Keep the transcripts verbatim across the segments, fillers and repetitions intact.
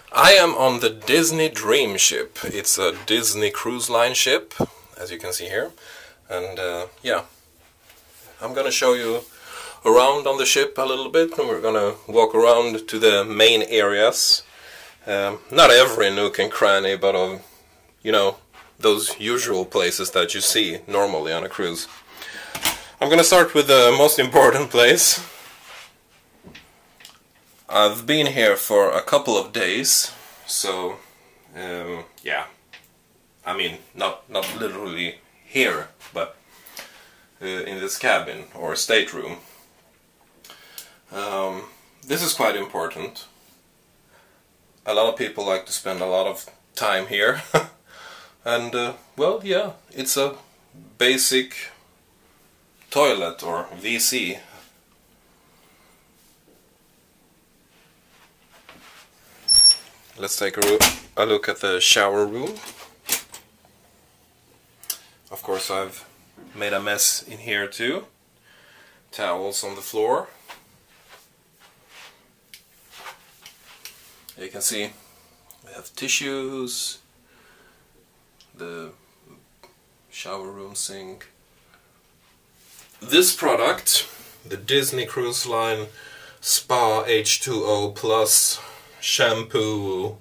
I am on the Disney Dream Ship. It's a Disney Cruise Line ship, as you can see here. And uh, yeah, I'm gonna show you around on the ship a little bit, and we're gonna walk around to the main areas. Um, not every nook and cranny, but of, you know, those usual places that you see normally on a cruise. I'm gonna start with the most important place. I've been here for a couple of days, so um, yeah, I mean not not literally here, but uh, in this cabin or stateroom. Um, this is quite important. A lot of people like to spend a lot of time here, and uh, well, yeah, it's a basic toilet or V C. Let's take a, a look at the shower room. Of course, I've made a mess in here too. Towels on the floor. You can see we have tissues, the shower room sink. This product, the Disney Cruise Line Spa H two O Plus shampoo,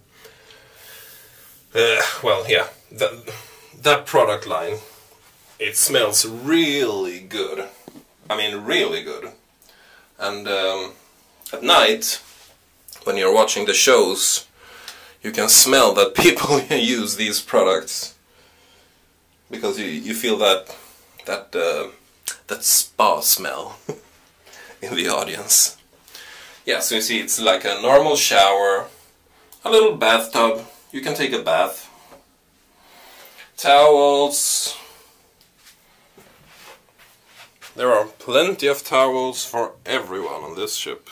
uh, well, yeah, that, that product line, it smells really good. I mean, really good. And um, at night, when you're watching the shows, you can smell that people use these products, because you, you feel that that uh, that spa smell in the audience. Yeah, so you see, it's like a normal shower, a little bathtub, you can take a bath, towels. There are plenty of towels for everyone on this ship.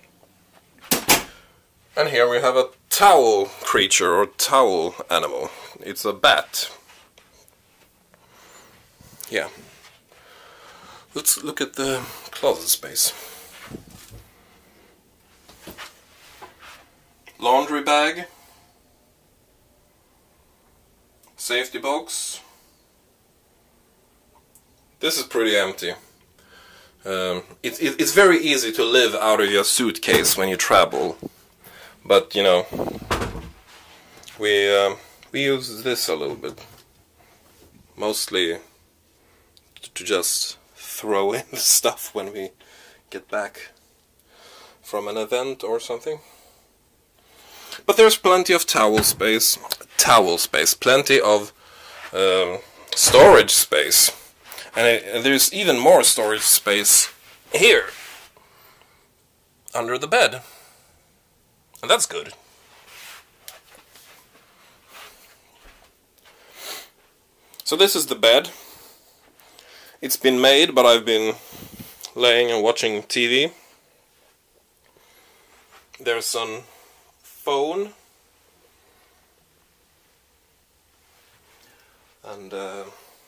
And here we have a towel creature or towel animal. It's a bat. Yeah. Let's look at the closet space. Laundry bag, safety box. This is pretty empty. Um, it, it, it's very easy to live out of your suitcase when you travel, but you know, we um, we use this a little bit, mostly to just throw in the stuff when we get back from an event or something. But there's plenty of towel space, towel space, plenty of um, storage space, and it, there's even more storage space here, under the bed, and that's good. So this is the bed. It's been made, but I've been laying and watching T V. There's some phone, and uh,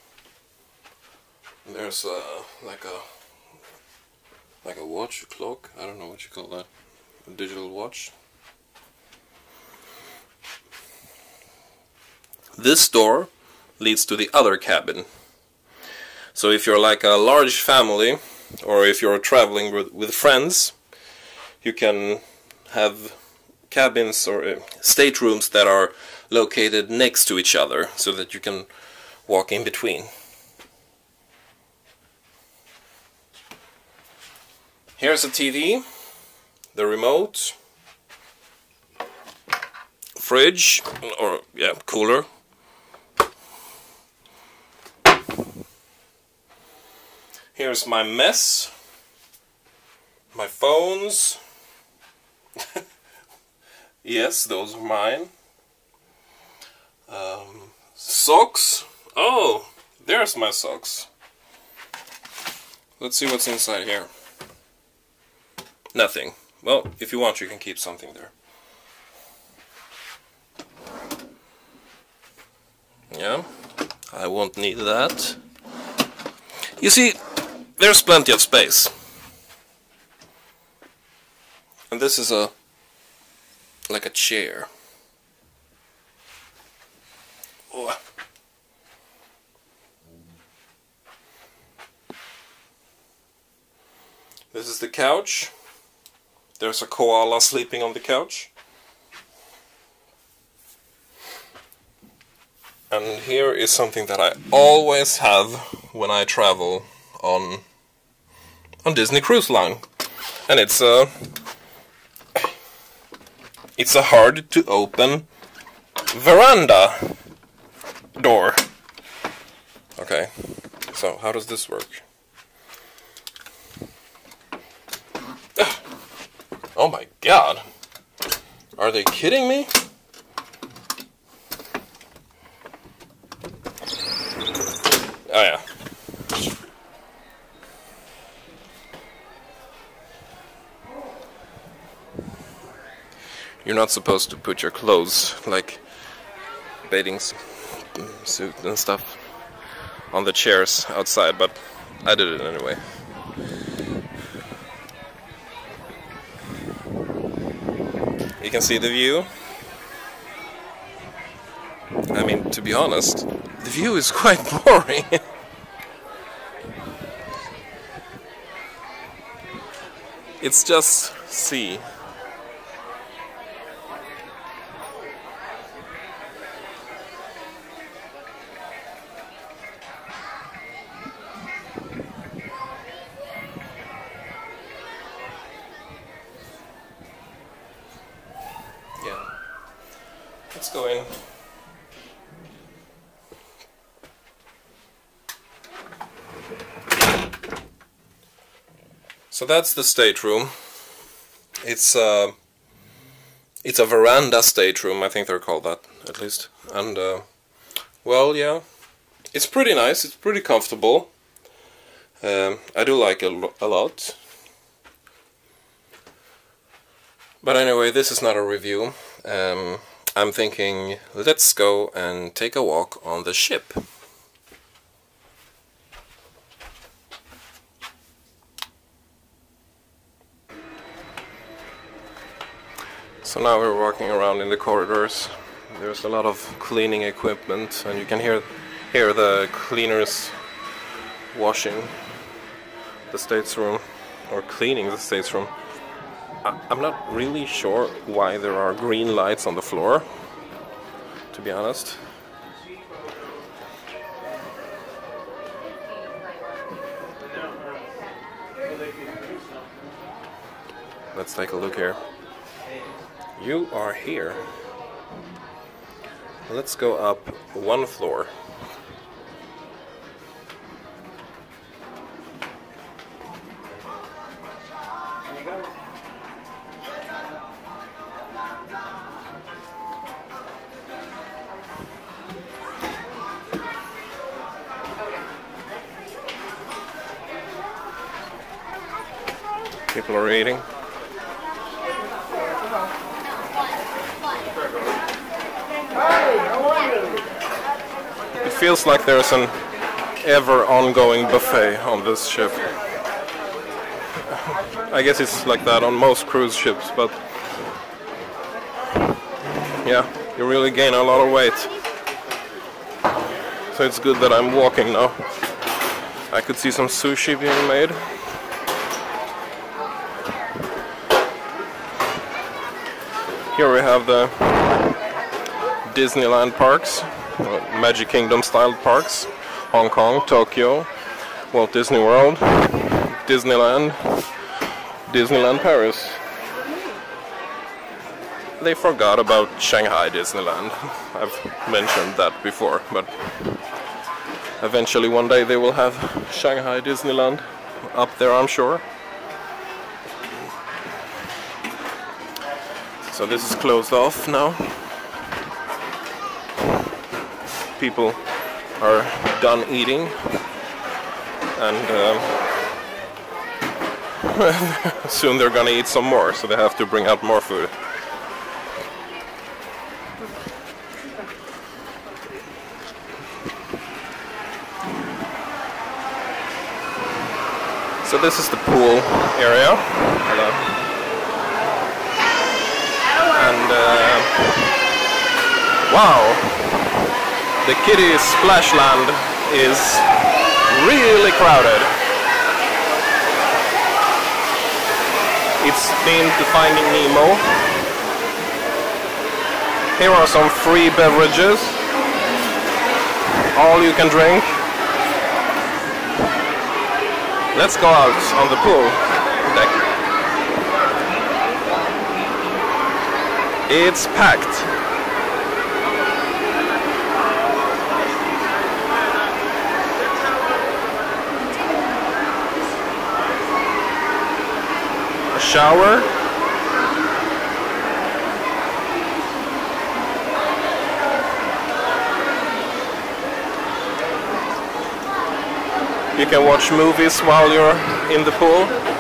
there's a, like a like a watch, a clock, I don't know what you call that, a digital watch. This door leads to the other cabin, so if you're like a large family, or if you're traveling with, with friends, you can have cabins or uh, staterooms that are located next to each other, so that you can walk in between. Here's a T V, the remote, fridge, or yeah, cooler. Here's my mess, my phones. Yes, those are mine. Um, socks. Oh, there's my socks. Let's see what's inside here. Nothing. Well, if you want, you can keep something there. Yeah, I won't need that. You see, there's plenty of space. And this is a like a chair. Oh. This is the couch. There's a koala sleeping on the couch. And here is something that I always have when I travel on on Disney Cruise Line. And it's a it's a hard to open veranda door. Okay. So how does this work? Oh my god. Are they kidding me? Oh yeah. You're not supposed to put your clothes, like bathing suit and stuff, on the chairs outside, but I did it anyway. You can see the view. I mean, to be honest, the view is quite boring. It's just sea. Yeah. Let's go in. So that's the stateroom. It's uh, it's a veranda stateroom, I think they're called that, at least. And uh, well, yeah, it's pretty nice. It's pretty comfortable. Um, I do like it a, a lot. But anyway, this is not a review. Um, I'm thinking, let's go and take a walk on the ship. So now we're walking around in the corridors. There's a lot of cleaning equipment, and you can hear hear the cleaners washing the stateroom, or cleaning the stateroom. I'm not really sure why there are green lights on the floor, to be honest. Let's take a look here. You are here. Let's go up one floor. People are eating. It feels like there's an ever-ongoing buffet on this ship. I guess it's like that on most cruise ships, but yeah, you really gain a lot of weight. So it's good that I'm walking now. I could see some sushi being made. Here we have the Disneyland parks, Magic Kingdom style parks, Hong Kong, Tokyo, Walt Disney World, Disneyland, Disneyland Paris. They forgot about Shanghai Disneyland. I've mentioned that before, but eventually one day they will have Shanghai Disneyland up there, I'm sure. So this is closed off now. People are done eating, and uh, soon they're gonna eat some more, so they have to bring out more food. So this is the pool area. Hello. And uh, wow, The kiddie splashland is really crowded. It's themed to Finding Nemo. Here are some free beverages. All you can drink. Let's go out on the pool deck. It's packed. A shower. You can watch movies while you're in the pool.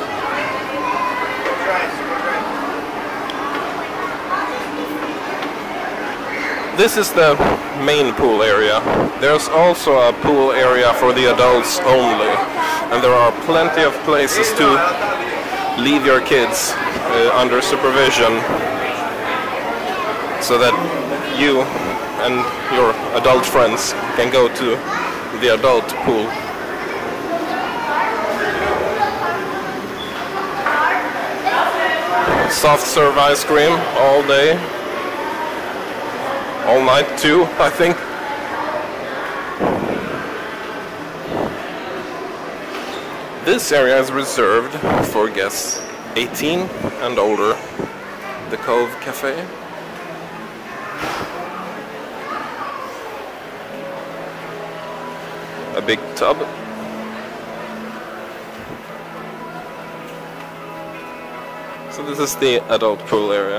This is the main pool area. There's also a pool area for the adults only. And there are plenty of places to leave your kids uh, under supervision so that you and your adult friends can go to the adult pool. Soft serve ice cream all day, all night too, I think. This area is reserved for guests eighteen and older. The Cove Cafe. A big tub. So this is the adult pool area.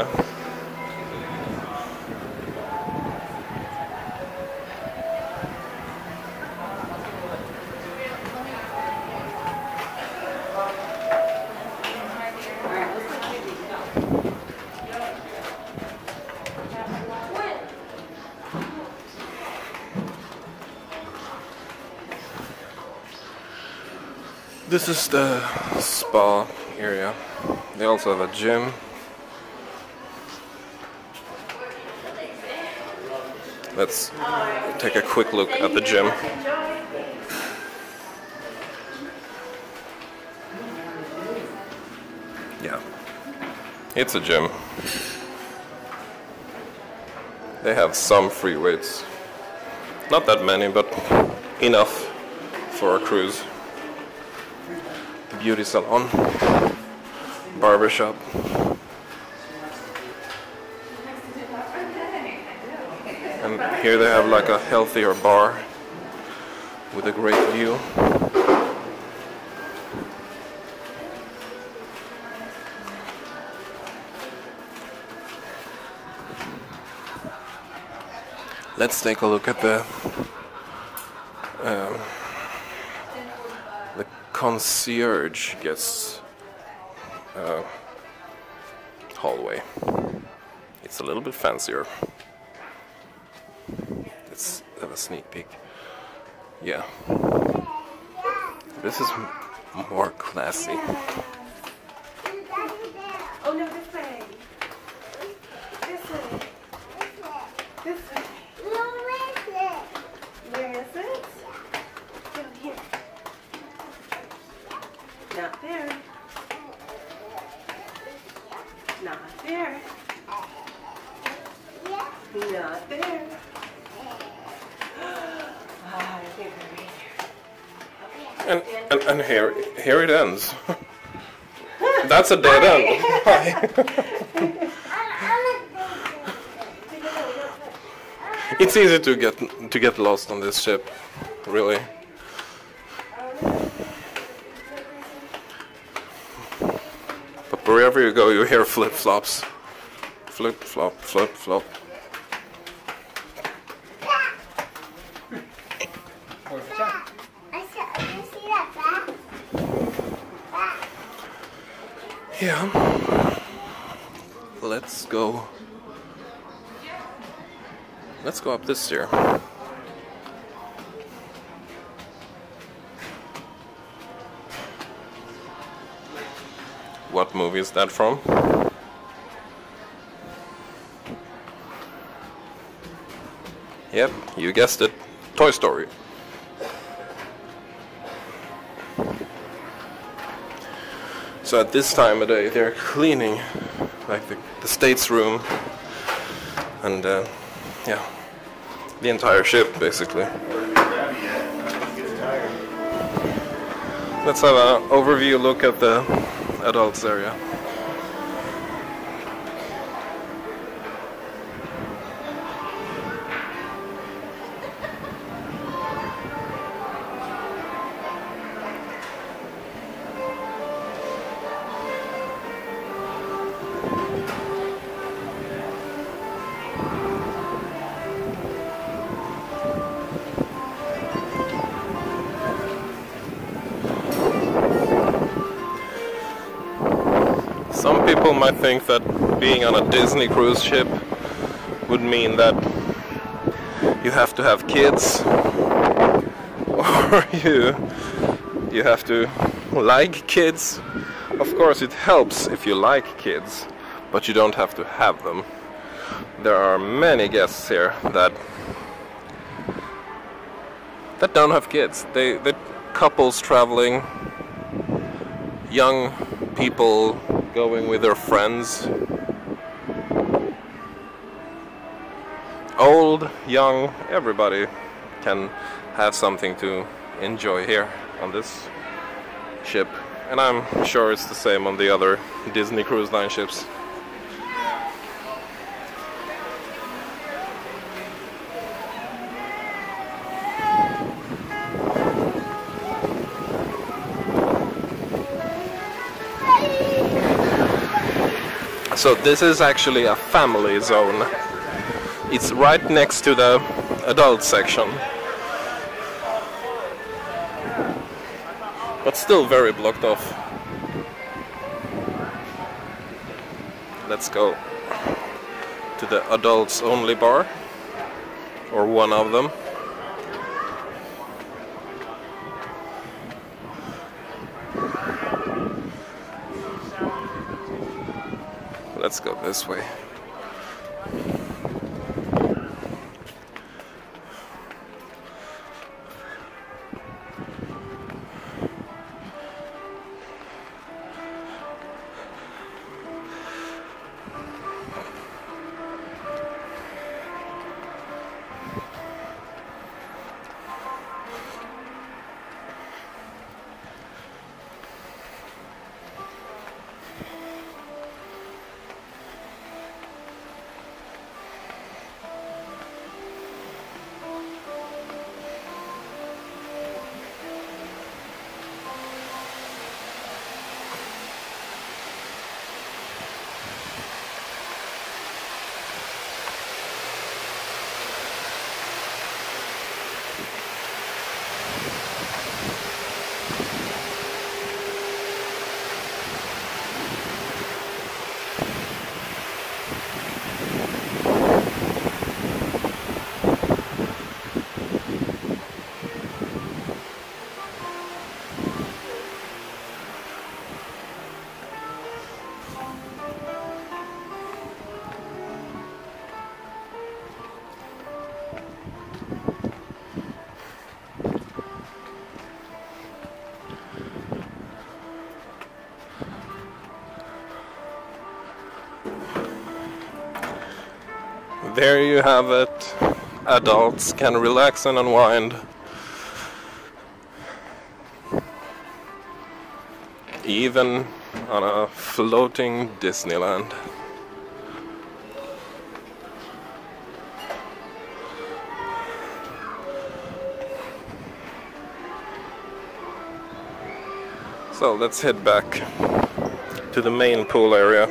This is the spa area. They also have a gym. Let's take a quick look at the gym. Yeah, it's a gym. They have some free weights. Not that many, but enough for a cruise. Beauty salon, barbershop. And here they have like a healthier bar with a great view. Let's take a look at the um, the concierge guest uh, hallway. It's a little bit fancier. Let's have a sneak peek. Yeah, this is m more classy. Oh no, this way. This way. This way. Where is it? Down here. Not there. Not there. Not there. Ah, I think we're right here. And, and, and here, here it ends. That's a dead end. Hi. It's easy to get to get lost on this ship, really. But wherever you go, you hear flip-flops. Flip-flop, flip-flop. Yeah. Let's go. Let's go up this stair. What movie is that from? Yep, you guessed it. Toy Story. So at this time of day they're cleaning like the, the state's room and uh, yeah, the entire ship basically. Let's have an overview look at the adults area. Some people might think that being on a Disney cruise ship would mean that you have to have kids, or you you have to like kids. Of course it helps if you like kids, but you don't have to have them. There are many guests here that that don't have kids. They they couples traveling, young people going with their friends, old, young, everybody can have something to enjoy here on this ship, and I'm sure it's the same on the other Disney Cruise Line ships. So this is actually a family zone. It's right next to the adult section, but still very blocked off. Let's go to the adults only bar, or one of them. Let's go this way. There you have it. Adults can relax and unwind. Even on a floating Disneyland. So let's head back to the main pool area.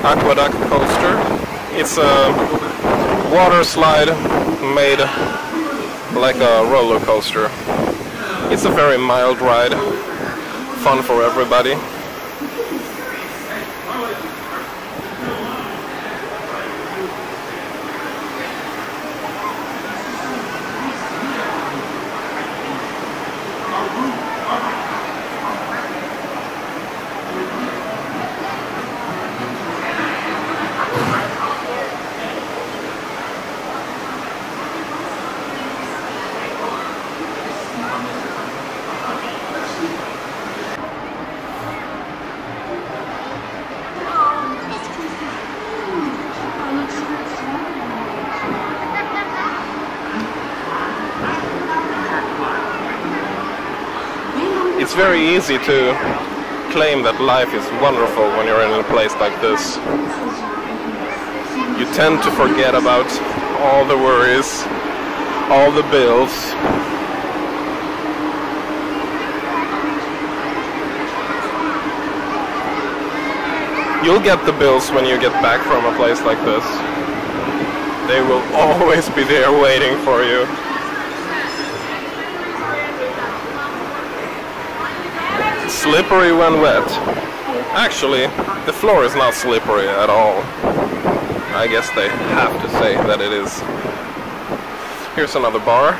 Aqueduct coaster. It's a water slide made like a roller coaster. It's a very mild ride, fun for everybody. It's very easy to claim that life is wonderful when you're in a place like this. You tend to forget about all the worries, all the bills. You'll get the bills when you get back from a place like this. They will always be there waiting for you. Slippery when wet. Actually, the floor is not slippery at all. I guess they have to say that it is. Here's another bar.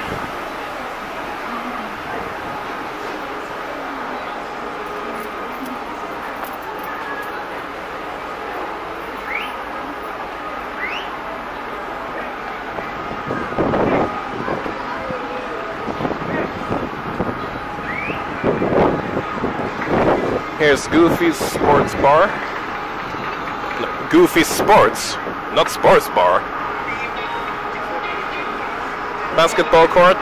Here's Goofy's Sports Bar. No, Goofy Sports, not Sports Bar. Basketball court.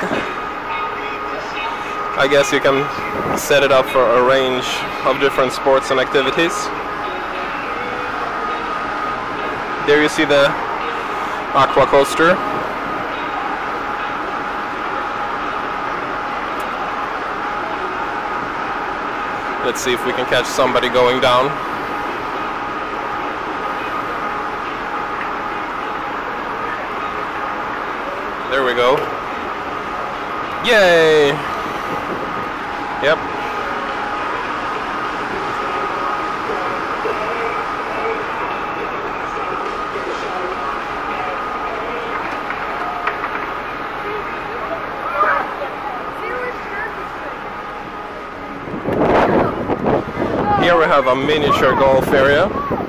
I guess you can set it up for a range of different sports and activities. There you see the aqua coaster. Let's see if we can catch somebody going down. There we go. Yay! Yep. Here we have a miniature golf area.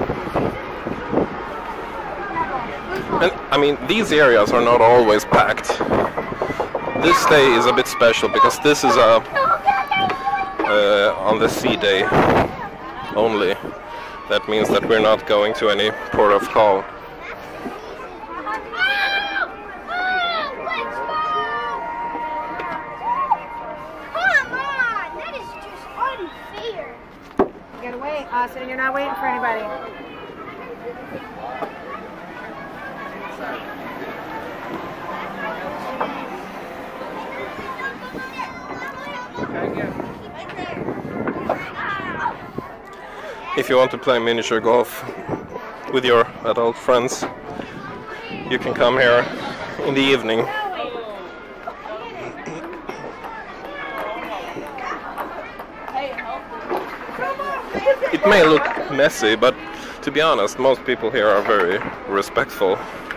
And I mean, these areas are not always packed. This day is a bit special because this is a uh, on the sea day only. That means that we're not going to any port of call. You gotta wait, Austin. You're not waiting for anybody. If you want to play miniature golf with your adult friends, you can come here in the evening. It may look messy, but to be honest, most people here are very respectful.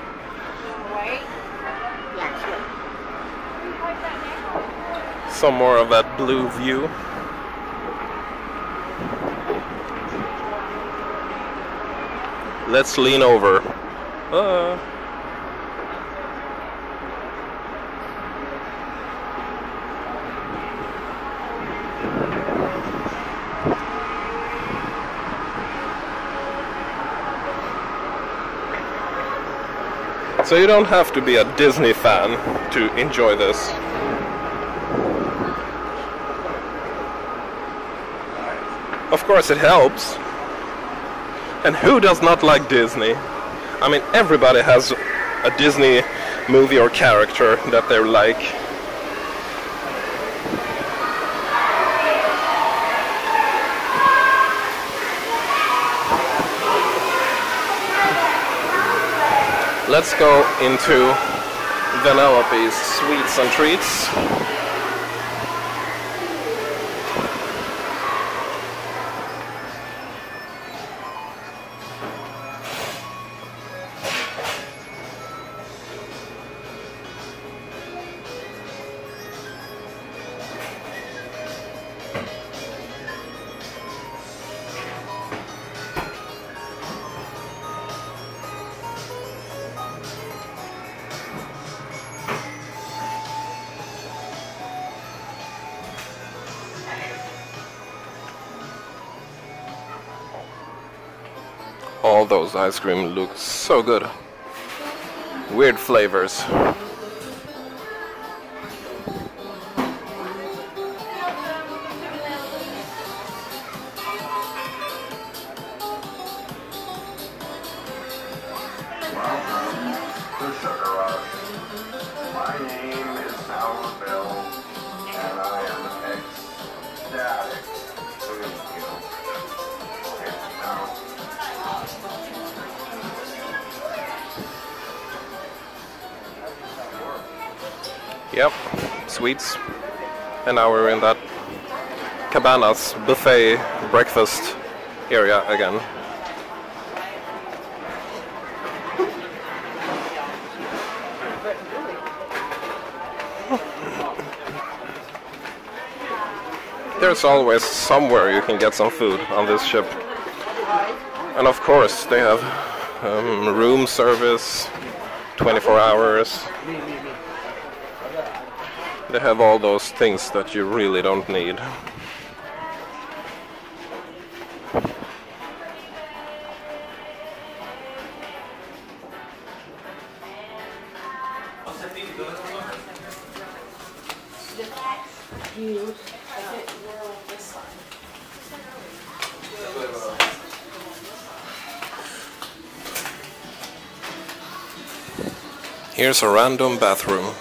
Some more of that blue view. Let's lean over. Uh. So you don't have to be a Disney fan to enjoy this. Of course it helps. And who does not like Disney? I mean, everybody has a Disney movie or character that they like. Let's go into Vanellope's Sweets and Treats. All those ice cream look so good. Weird flavors. Welcome to Sugar Rush. My name is Sour Bill, and I am ecstatic to meet you. Here now. Yep, sweets. And now we're in that Cabanas buffet breakfast area again. There's always somewhere you can get some food on this ship. And of course they have um, room service, twenty-four hours. They have all those things that you really don't need. Here's a random bathroom.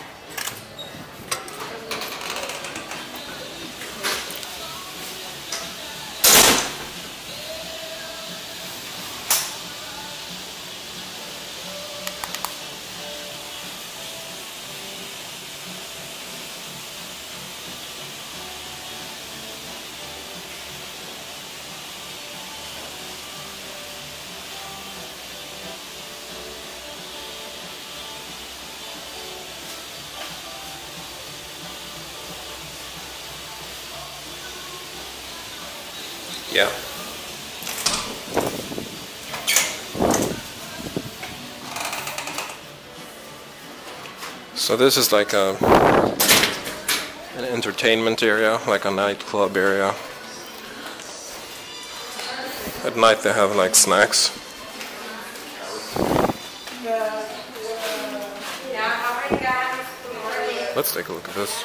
Yeah. So this is like a an entertainment area, like a nightclub area. At night they have like snacks. Let's take a look at this.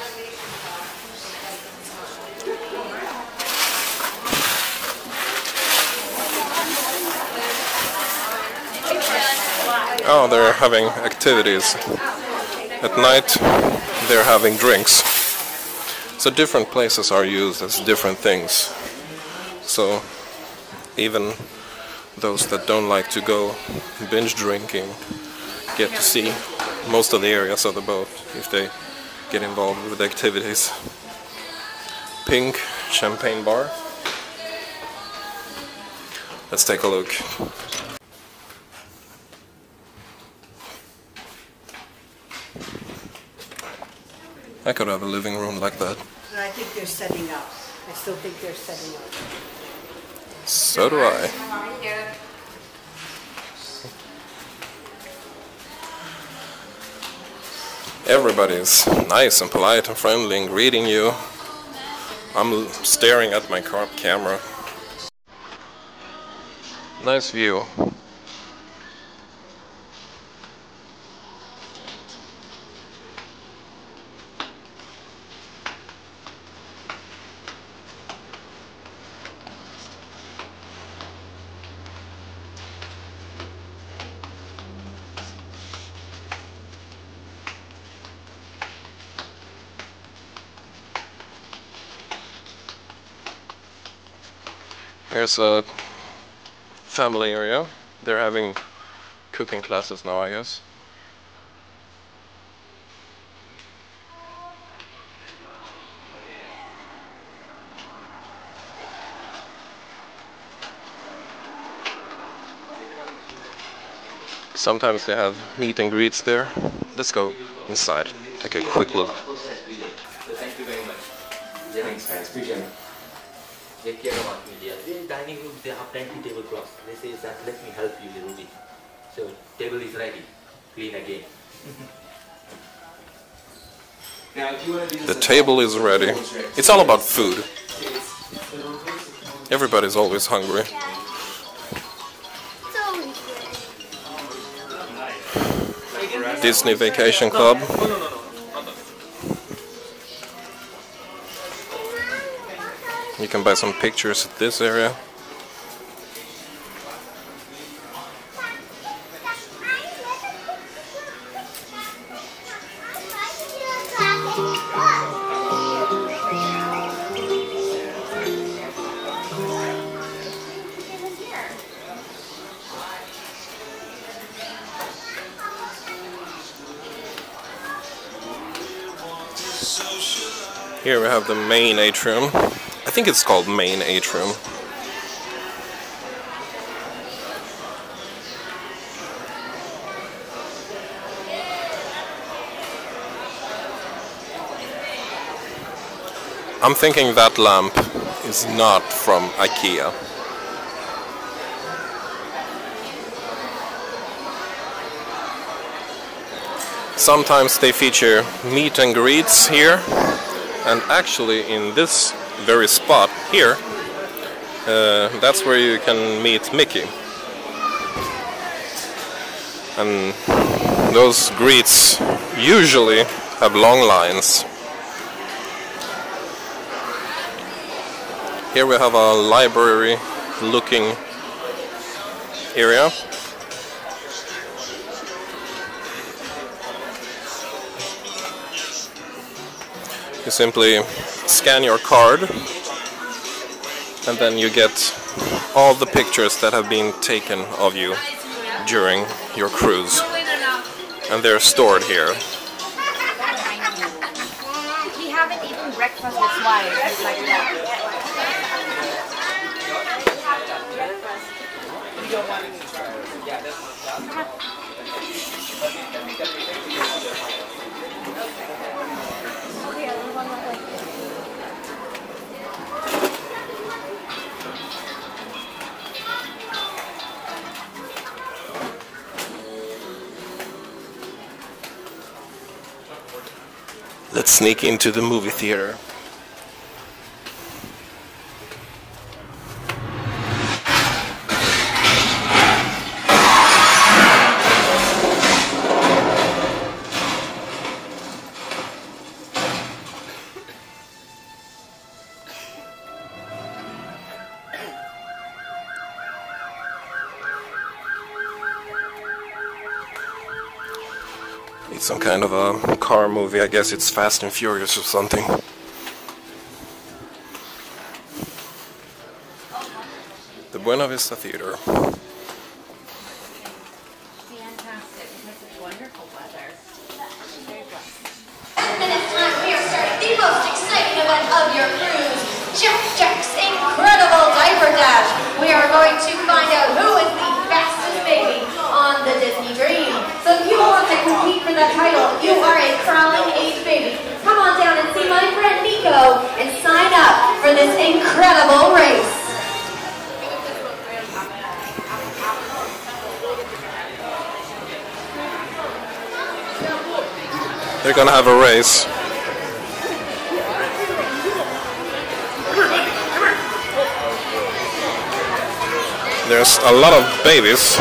Oh, they're having activities. At night, they're having drinks. So different places are used as different things. So even those that don't like to go binge drinking get to see most of the areas of the boat if they get involved with activities. Pink champagne bar. Let's take a look. I could have a living room like that. But I think they're setting up. I still think they're setting up. So do I. Everybody is nice and polite and friendly and greeting you. I'm staring at my car camera. Nice view. Here's a family area. They're having cooking classes now, I guess. Sometimes they have meet and greets there. Let's go inside, take a quick look. Thank you very much. Thanks, thanks. Appreciate it. They care about me. In dining room, they have plenty tablecloths. They say that let me help you, little bit. So table is ready. Clean again. Now, if you want to do The table is ready. It's all about food. Everybody's always hungry. Disney Vacation Club. You can buy some pictures at this area. Here we have the main atrium. I think it's called main atrium. I'm thinking that lamp is not from IKEA. Sometimes they feature meet and greets here. And actually in this very spot here, uh, that's where you can meet Mickey. And those greets usually have long lines. Here we have a library looking area. You simply scan your card and then you get all the pictures that have been taken of you during your cruise. And they're stored here. We haven't eaten breakfast, that's why it's like that. Let's sneak into the movie theater. It's some kind of a car movie, I guess it's Fast and Furious or something. The Buena Vista Theater. Fantastic, because it's wonderful weather. Very blessed. And it's time we are starting the most exciting event of your cruise, Jack Jack's Incredible Diaper Dash. We are going to find out who is the fastest baby on the Disney Dream. So if you want to compete for that title, you are a crawling age baby. Come on down and see my friend Nico and sign up for this incredible race. They're gonna have a race. There's a lot of babies.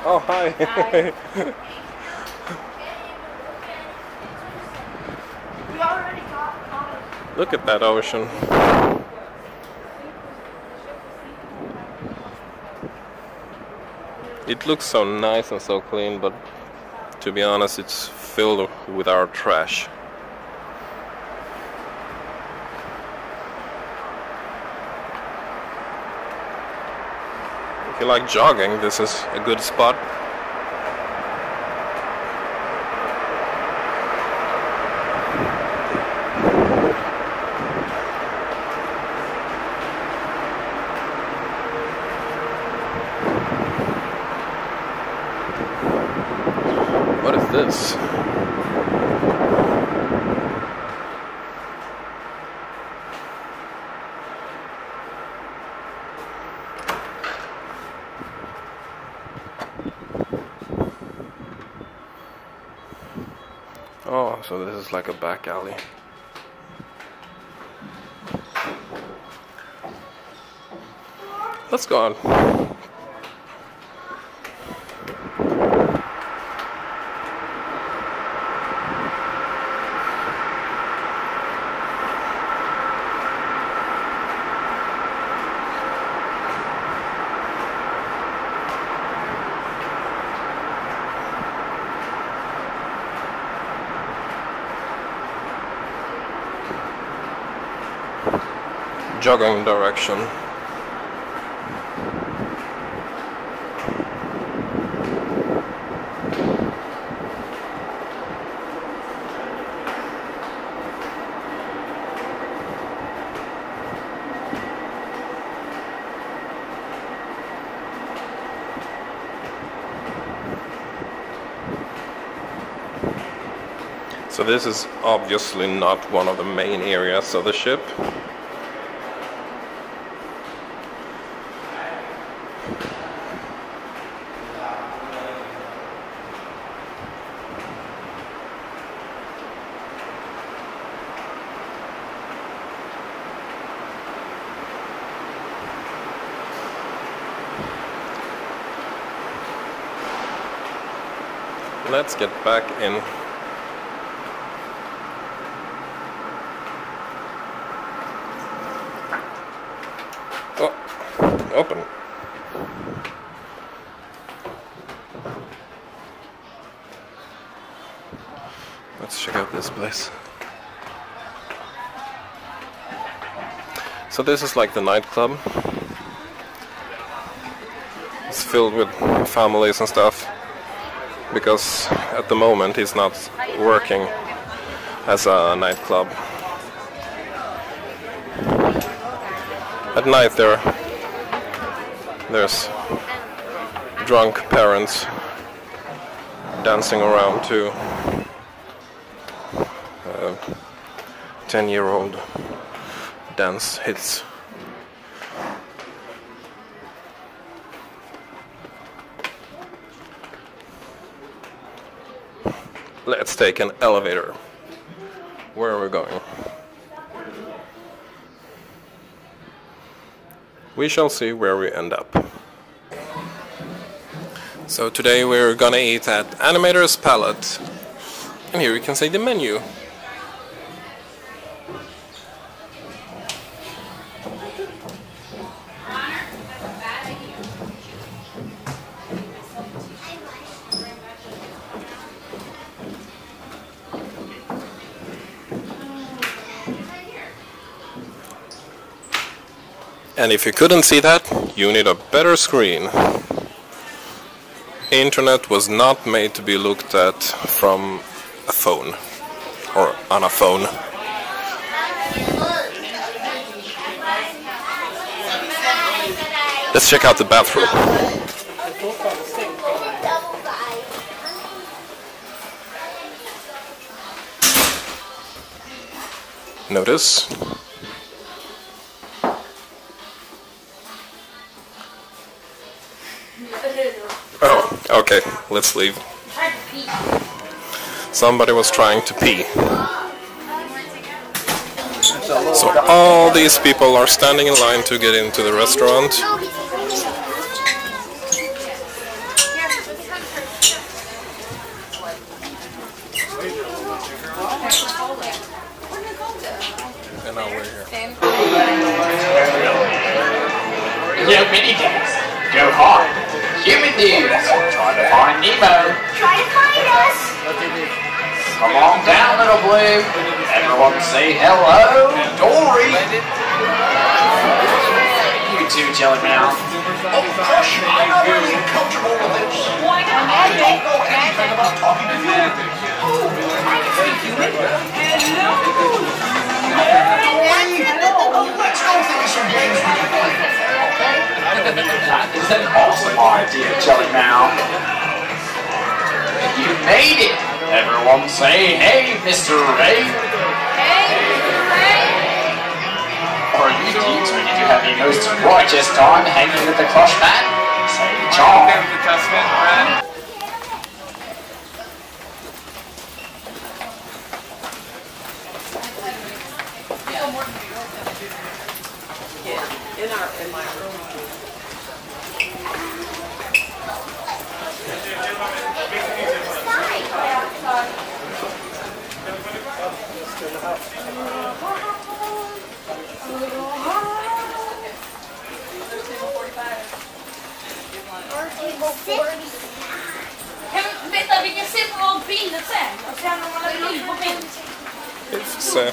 Oh, hi. Hi. Look at that ocean. It looks so nice and so clean, but to be honest, it's filled with our trash. If you like jogging, this is a good spot. What is this? Oh, so this is like a back alley. Let's go on. Jogging direction. So this is obviously not one of the main areas of the ship. Let's get back in. Oh, open. Let's check out this place. So this is like the nightclub. It's filled with families and stuff, because at the moment he's not working as a nightclub. At night there, there's drunk parents dancing around to uh, ten-year-old dance hits. Let's take an elevator. Where are we going? We shall see where we end up. So today we're gonna eat at Animator's Palette. And here you can see the menu. And if you couldn't see that, you need a better screen. Internet was not made to be looked at from a phone or on a phone. Let's check out the bathroom. Notice. Oh, okay, let's leave. Somebody was trying to pee. So all these people are standing in line to get into the restaurant. Yo, mini dudes, go hard. Human dudes, try to find Nemo. Try to find us. Come on down, little blue. Everyone say hello, Dory. You too, Jelly Mouth. Oh, gosh, I'm not really comfortable with it. Why not? I don't know anything about talking to humans. Oh, hey, human. Hello. Let's go through some games we can play. Okay? That is an awesome idea, Jelly Mouth. You made it. Everyone say, hey, Mister Ray. Hey, hey. Or you dudes, when did you have your most righteous time hanging with the Crush Man? Say, John. In our, in my room. Vänta, vi kan se på bilden sen och sen om man lägger in på bild. Vi får se.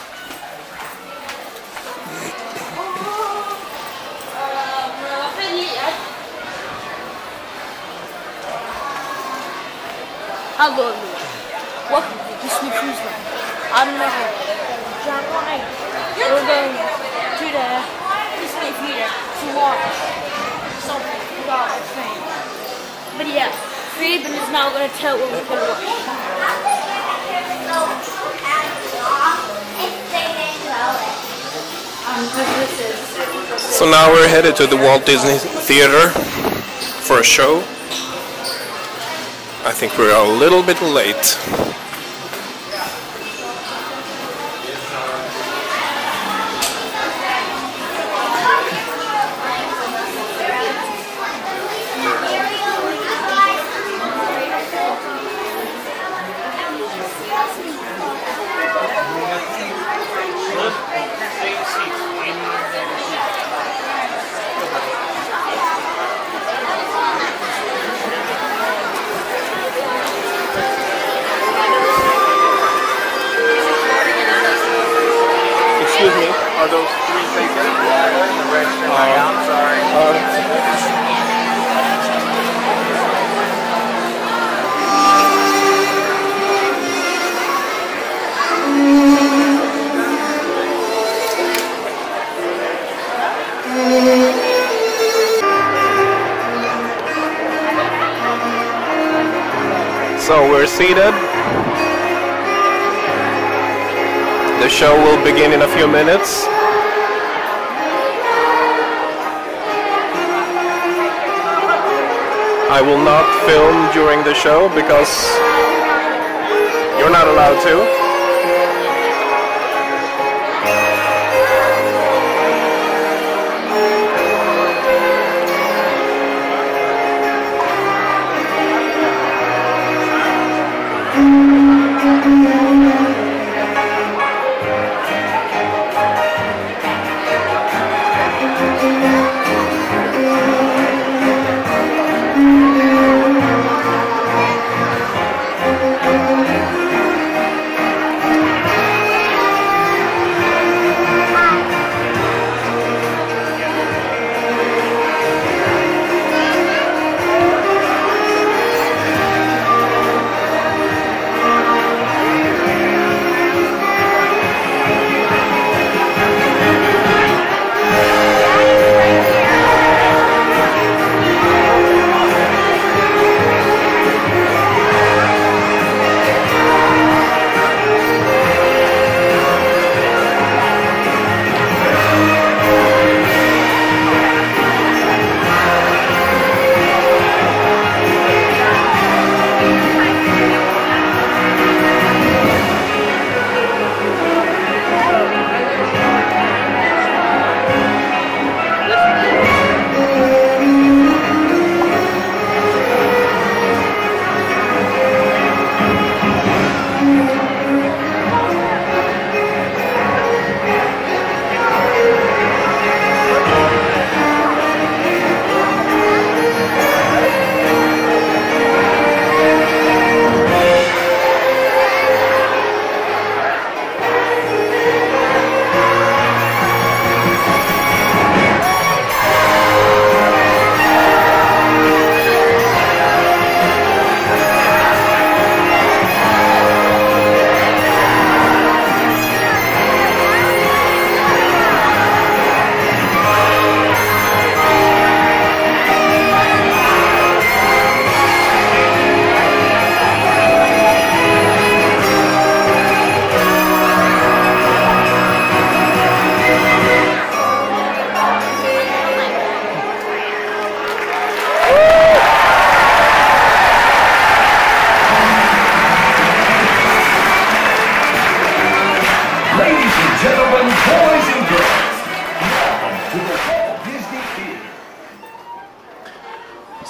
Hello everyone. Welcome to this new cruise line. I'm the head, John Ryan. We're going to the Disney Theater to watch something about a train. But yeah, Fabian is now going to tell what we're going to watch. So now we're headed to the Walt Disney Theater for a show. I think we're a little bit late. Excuse me, are those three taken? I'm sorry. So we're seated. The show will begin in a few minutes. I will not film during the show because you're not allowed to.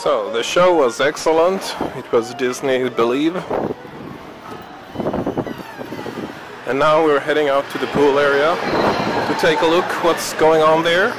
So, the show was excellent. It was Disney Believe. And now we're heading out to the pool area to take a look what's going on there.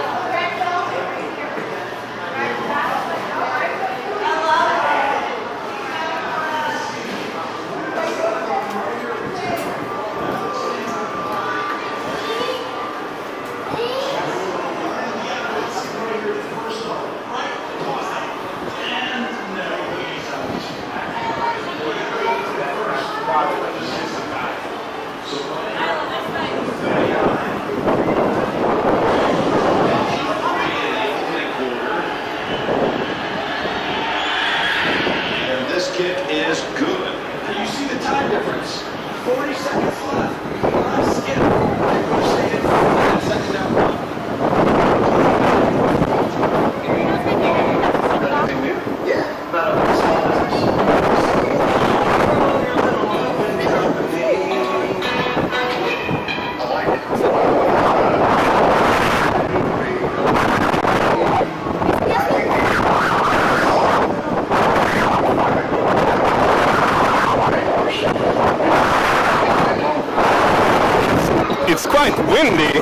It's quite windy,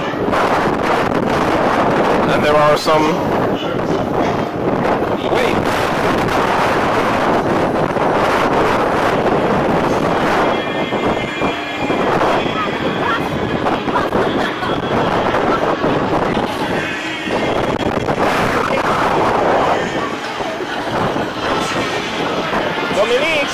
and there are some waves. Dominique!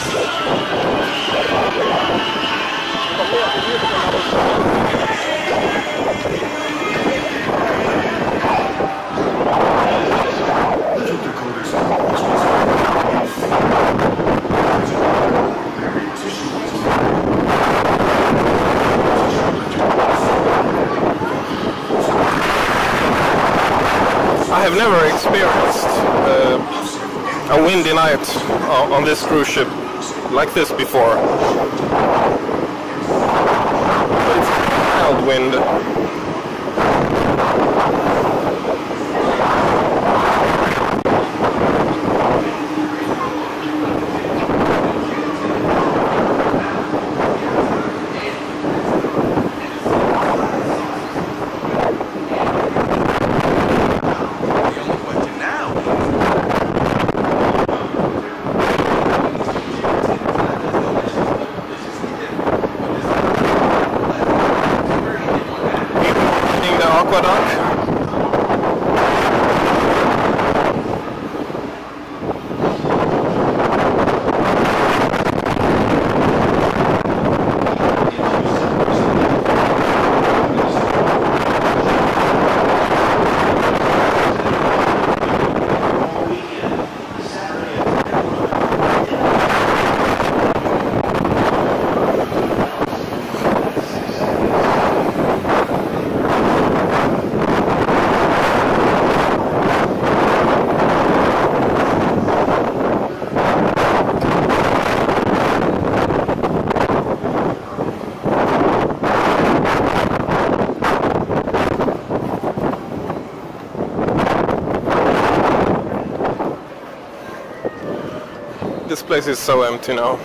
I have never experienced uh, a windy night uh, on this cruise ship like this before. But it's a mild wind. This place is so empty now.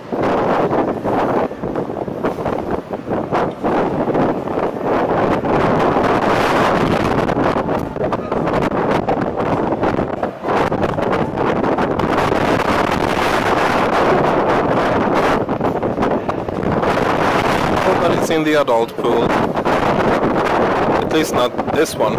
But it's in the adult pool. At least not this one.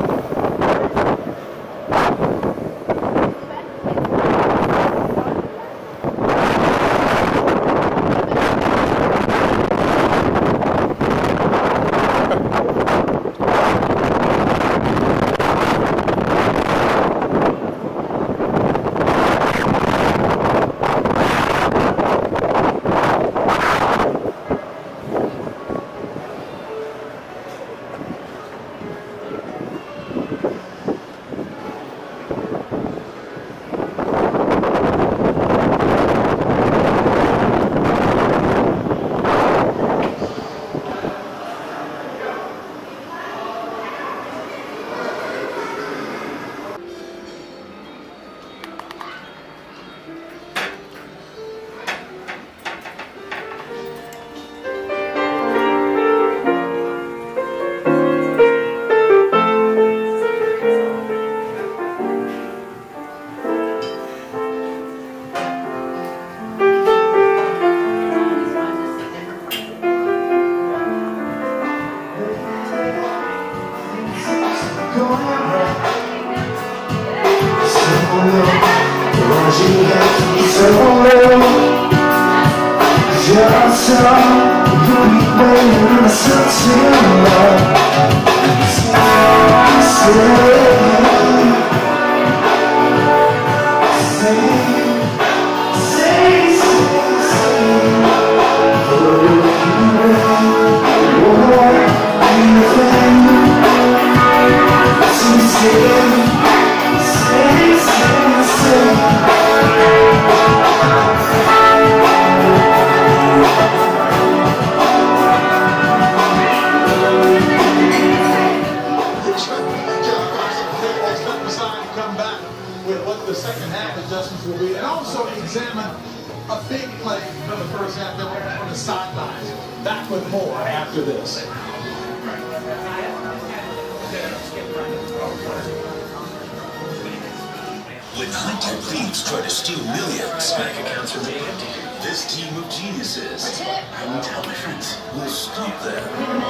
When high-tech thieves try to steal millions, bank accounts remain empty. This team of geniuses and intelligence will stop them.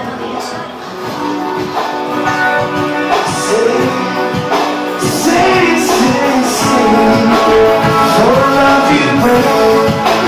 Say, say, say, say, for love you will.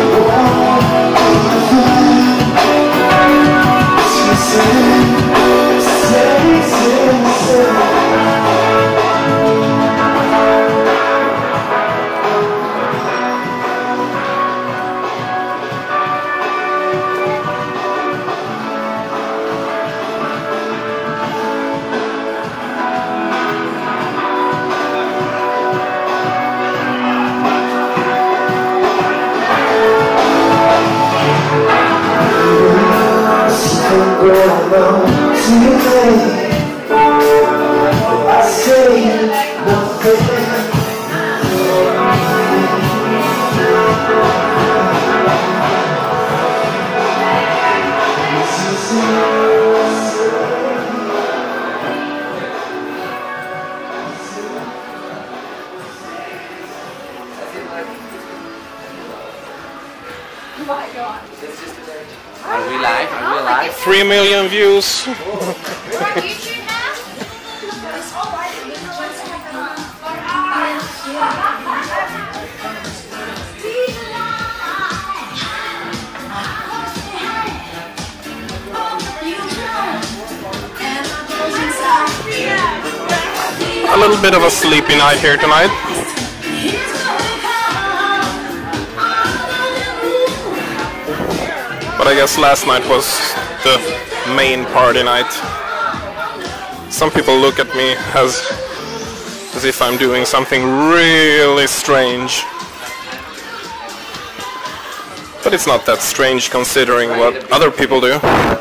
Are we live? Are we live? Three million views. A little bit of a sleepy night here tonight. But I guess last night was the main party night. Some people look at me as as if I'm doing something really strange. But it's not that strange considering what other people do.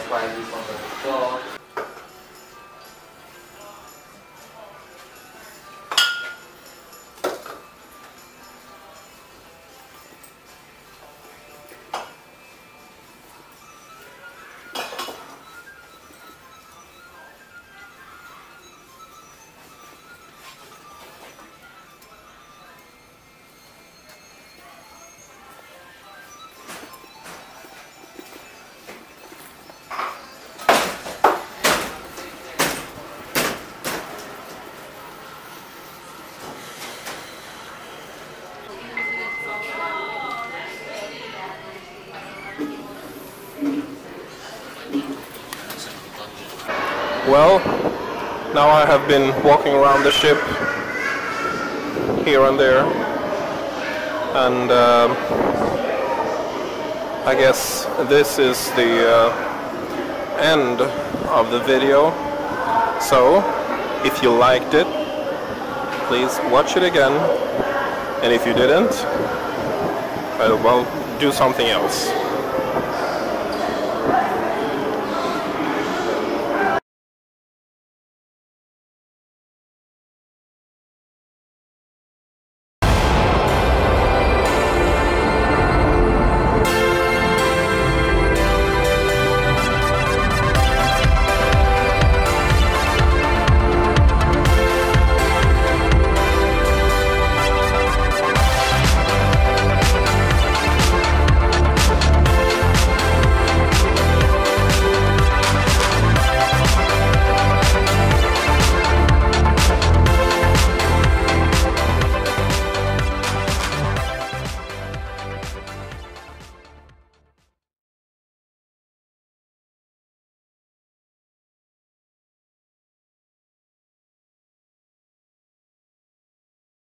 Well, now I have been walking around the ship here and there, and uh, I guess this is the uh, end of the video. So, if you liked it, please watch it again, and if you didn't, uh, well, do something else.